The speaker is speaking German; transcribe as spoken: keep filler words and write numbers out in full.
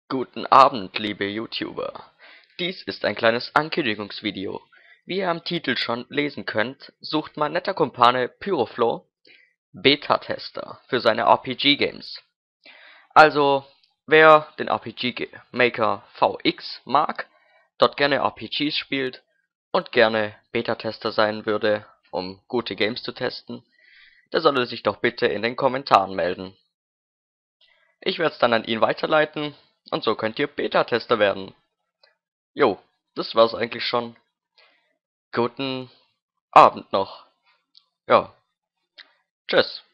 Guten Abend, liebe YouTuber. Dies ist ein kleines Ankündigungsvideo. Wie ihr am Titel schon lesen könnt, sucht mein netter Kumpane Pyroflo Beta-Tester für seine R P G-Games. Also, wer den R P G Maker V X mag, dort gerne R P Gs spielt und gerne Beta-Tester sein würde, um gute Games zu testen, der solle sich doch bitte in den Kommentaren melden. Ich werde es dann an ihn weiterleiten und so könnt ihr Beta-Tester werden. Jo, das war's eigentlich schon. Guten Abend noch. Ja, tschüss.